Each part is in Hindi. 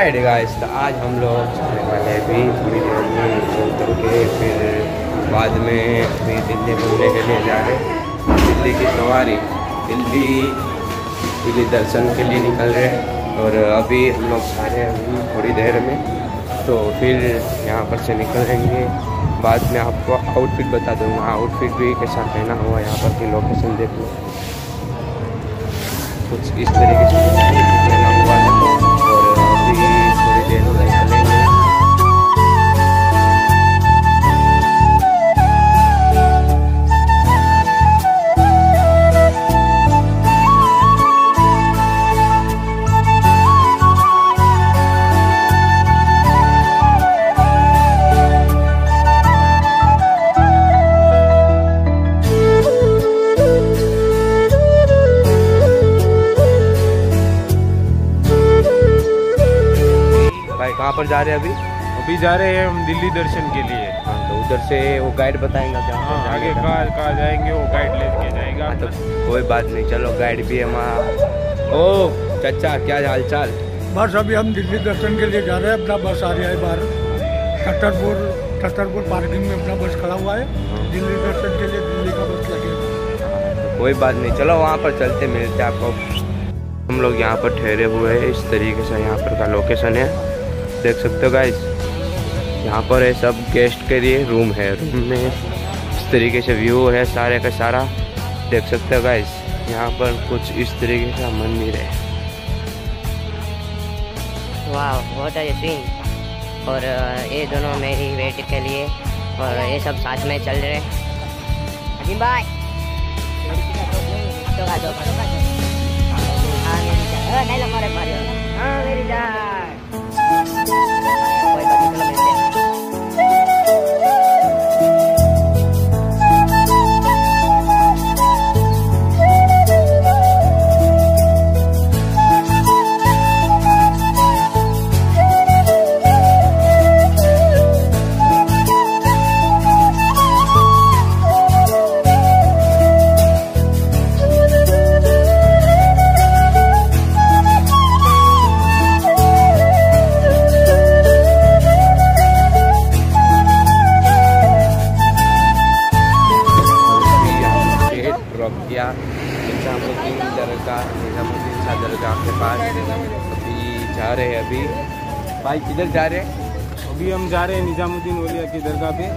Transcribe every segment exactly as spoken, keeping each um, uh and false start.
ऑलराइट गाइस, तो आज हम लोग जाने वाले भी थोड़ी देर में उतर के फिर बाद में अभी दिल्ली घूमने के लिए जा रहे हैं। दिल्ली की सवारी, दिल्ली दिल्ली दर्शन के लिए निकल रहे हैं और अभी हम लोग जा रहे हैं अभी थोड़ी देर में, तो फिर यहाँ पर से निकलेंगे। बाद में आपको आउटफिट बता दूँगा, आउटफिट भी कैसा पहना हुआ यहाँ पर की लोकेशन देख लो, कुछ इस तरीके से पहना हुआ है और अभी थोड़ी देर में निकलेंगे। कहाँ पर जा रहे हैं अभी? अभी जा रहे हैं हम दिल्ली दर्शन के लिए। हाँ, तो उधर से वो गाइड बताएंगे जहाँ हाँ, आगे कहाँ कहाँ जाएंगे वो गाइड लेके जाएगा। हाँ, तो कोई बात नहीं, चलो गाइड भी हमारा। ओ चाचा, क्या हाल चाल? बस अभी हम दिल्ली दर्शन के लिए जा रहे हैं। अपना बस आ रहा है बाहर छतरपुर छतरपुर पार्किंग में अपना बस खड़ा हुआ है। दिल्ली दर्शन के लिए दिल्ली का बस लगेगा। तो कोई बात नहीं, चलो वहाँ पर चलते, मिलते आपको। हम लोग यहाँ पर ठहरे हुए हैं, इस तरीके से यहाँ पर का लोकेशन है, देख सकते हो गाइस। यहाँ पर है सब गेस्ट के लिए रूम है, रूम में इस तरीके से व्यू है सारे का सारा, देख सकते हो गाइस। यहाँ पर कुछ इस तरीके का मंदिर है। वाह, बहुत अच्छे सीन। और ये दोनों मेरी वेट के लिए, और ये सब साथ में चल रहे हैं। अजीम भाई नहीं लगा रहे, हाँ मेरी जान। निजामुद्दीन दरगाह, निजामुद्दीन शाह दरगाह के पास अभी जा रहे हैं। अभी भाई किधर जा रहे हैं? अभी हम जा रहे हैं निजामुद्दीन औलिया की दरगाह पे।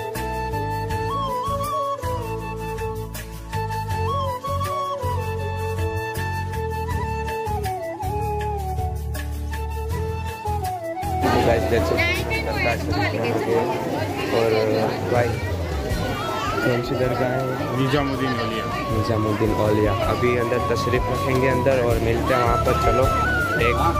और भाई कौन सी दरगाह है? निजामुद्दीन औलिया। निजामुद्दीन औलिया। अभी अंदर तशरीफ रखेंगे अंदर और मिलते हैं वहाँ पर। चलो एक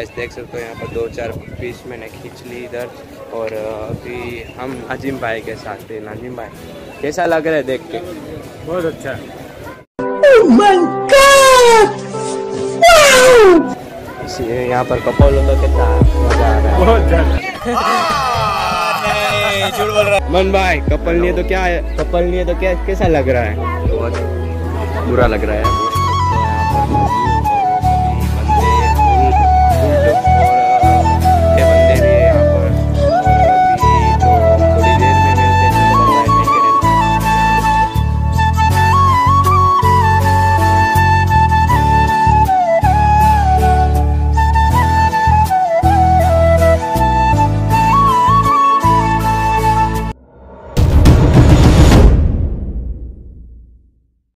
गाइस देख सकते हो यहाँ पर दो चार पीस मैंने खींच ली इधर। और अभी हम नाजिम भाई के साथ थे। नाजिम भाई कैसा लग रहा है देख के? बहुत अच्छा है। इसी यहाँ पर कपल हो तो कितना मजा आ रहा है। बहुत ज्यादा। मन भाई कपल नहीं है तो क्या है? कपल नहीं है तो क्या कैसा लग रहा है? बहुत बुरा लग रहा है।